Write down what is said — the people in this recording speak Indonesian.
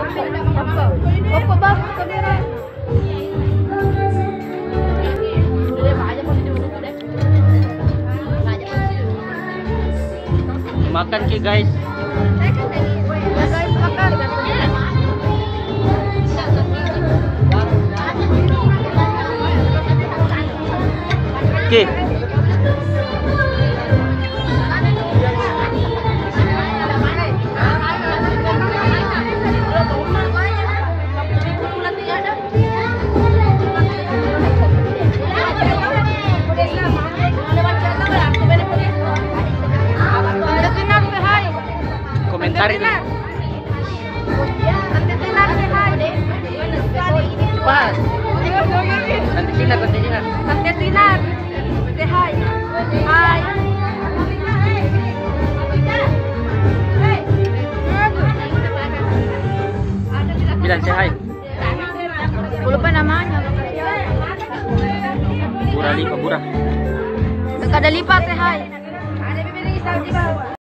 Opo, bagus kamera. Makan ke guys. Ya guys, makan. Oke. Komentar itu. Cepat. Nanti sinar. Tante Sinar. Say hi. Hi. Bilang say hi. Lupa namanya. Bura. Nggak ada lipat, say hi.